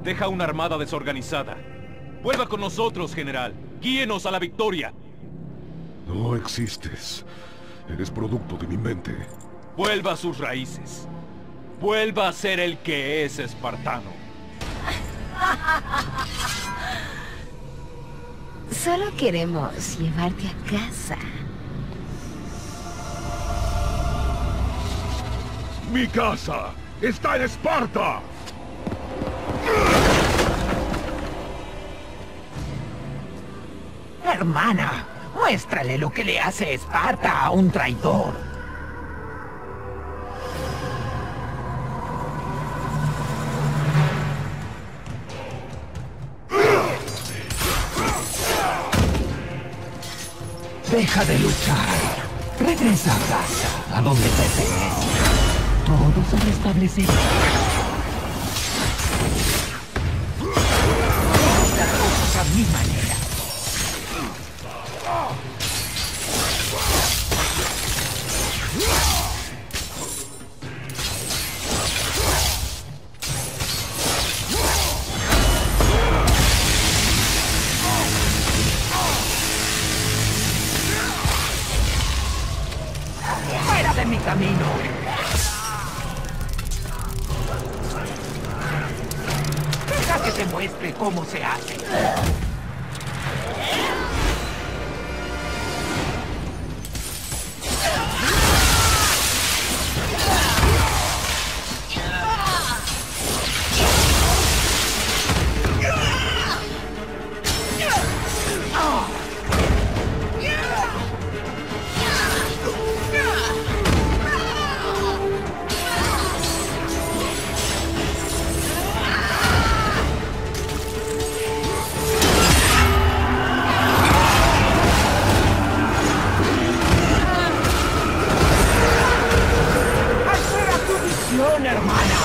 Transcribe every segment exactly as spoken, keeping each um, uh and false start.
Deja una armada desorganizada. Vuelva con nosotros, general. Guíenos a la victoria. No existes. Eres producto de mi mente. Vuelva a sus raíces. Vuelva a ser el que es espartano. Solo queremos llevarte a casa. ¡Mi casa está en Esparta! Hermana, muéstrale lo que le hace Esparta a un traidor. Deja de luchar. Regresa a casa, a donde perteneces. Todo se restablecerá. Las cosas a mi manera. ¡Fuera de mi camino! Deja que te muestre cómo se hace. Hermana.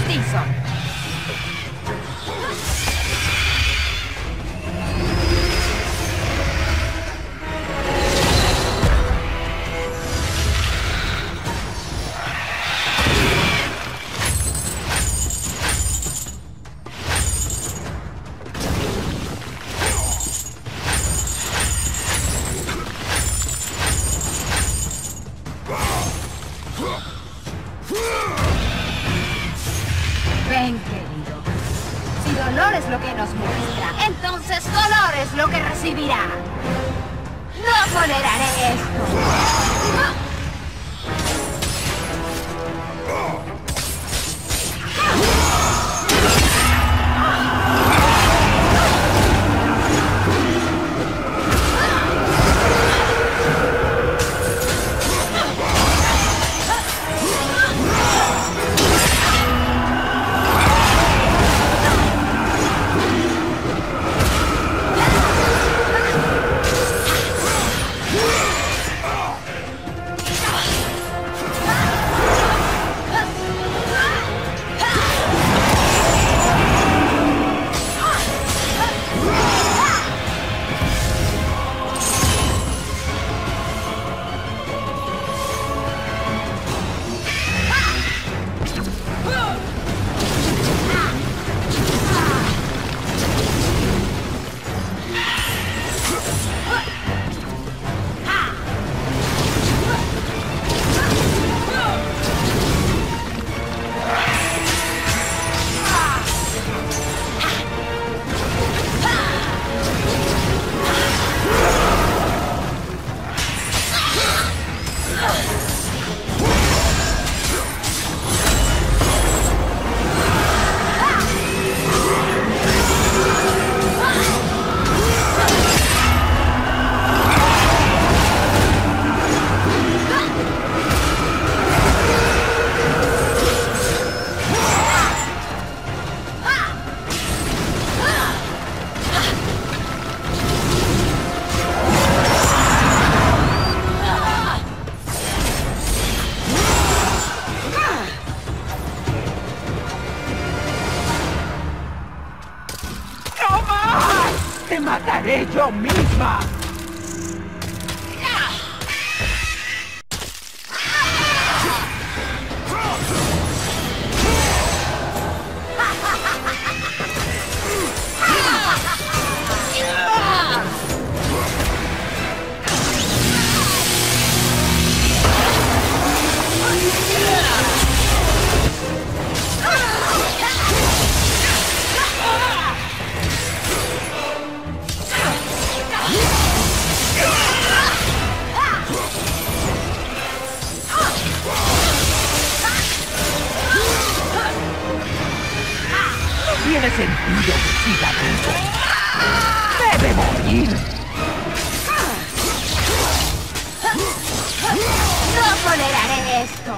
garantizo. Ven, querido. Si dolor es lo que nos muestra, entonces dolor es lo que recibirá. No toleraré esto. ¡Te mataré yo misma! Tiene sentido que siga vivo. ¡Debe morir! No toleraré esto.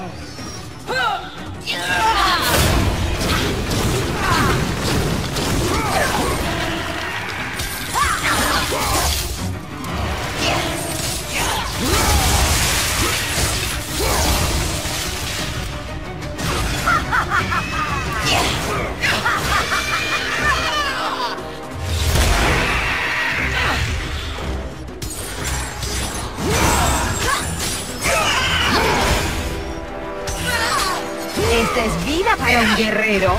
Esta es vida para un guerrero.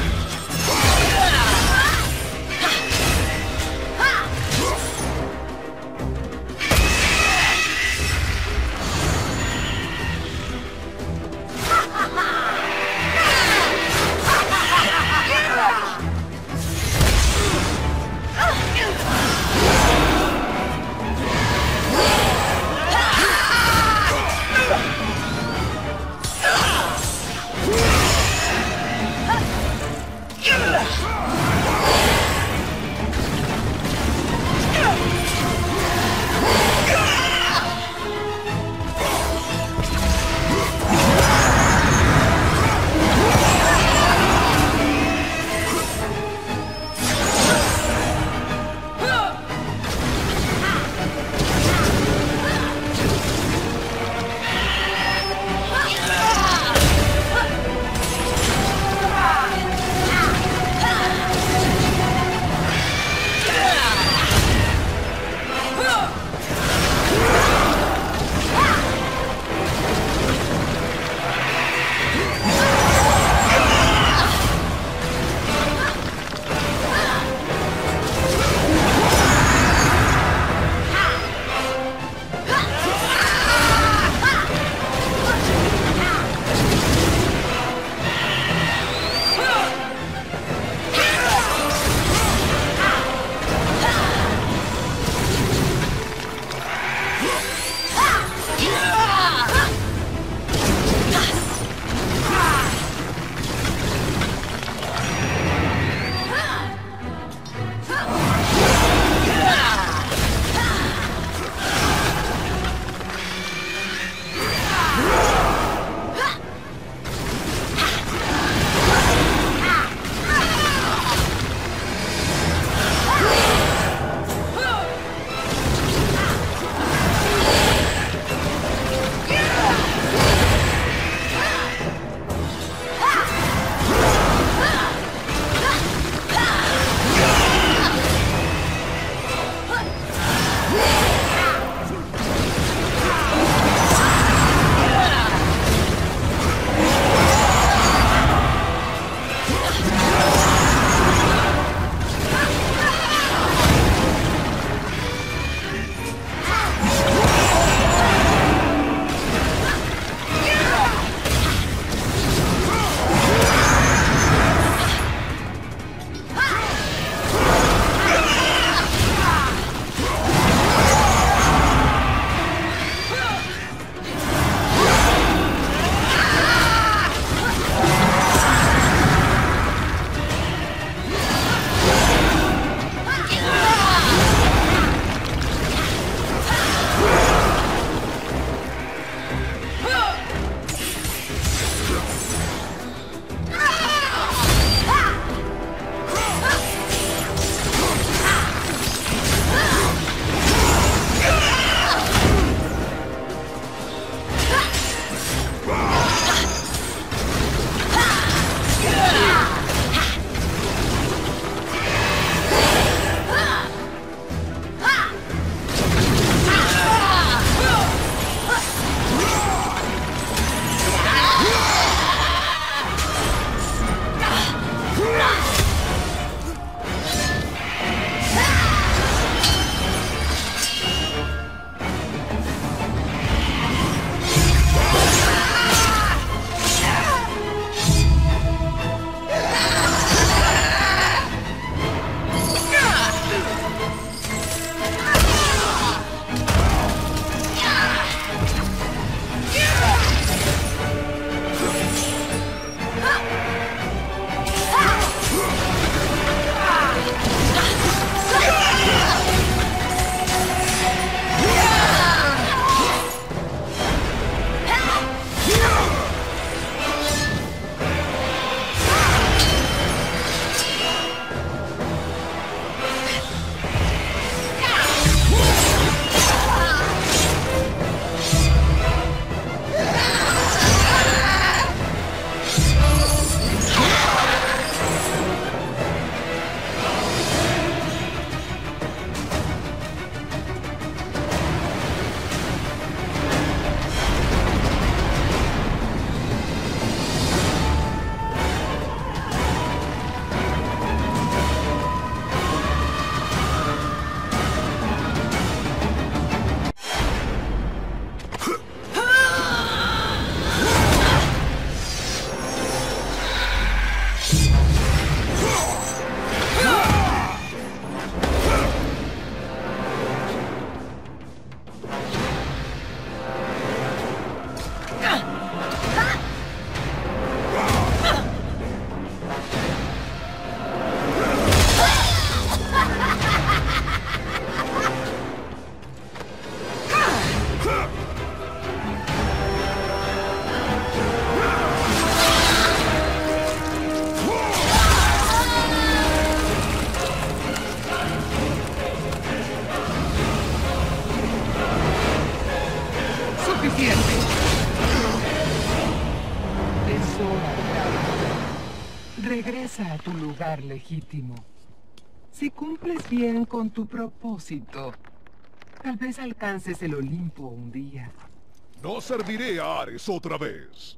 Regresa a tu lugar legítimo. Si cumples bien con tu propósito, tal vez alcances el Olimpo un día. No serviré a Ares otra vez.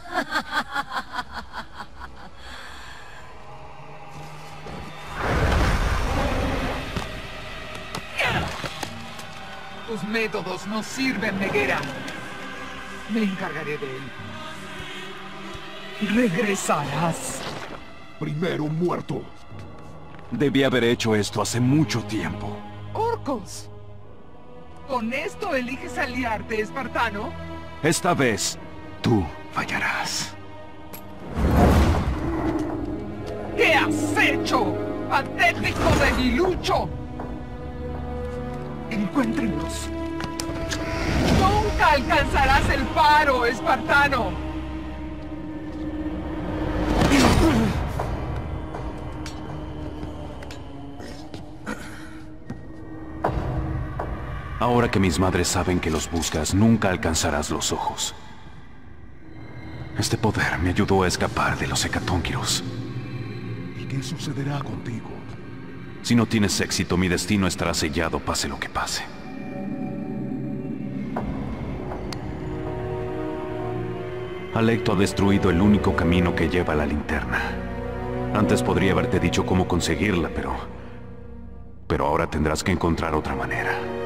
Tus métodos no sirven, Meguera. Me encargaré de él. Regresarás. Primero muerto. Debí haber hecho esto hace mucho tiempo. ¡Orcos! ¿Con esto eliges aliarte, espartano? Esta vez, tú fallarás. ¿Qué has hecho, patético debilucho? Encuéntrenlos. Nunca alcanzarás el faro, espartano. Ahora que mis madres saben que los buscas, nunca alcanzarás los ojos. Este poder me ayudó a escapar de los hecatónquiros. ¿Y qué sucederá contigo? Si no tienes éxito, mi destino estará sellado, pase lo que pase. Alecto ha destruido el único camino que lleva a la linterna. Antes podría haberte dicho cómo conseguirla, pero... Pero ahora tendrás que encontrar otra manera.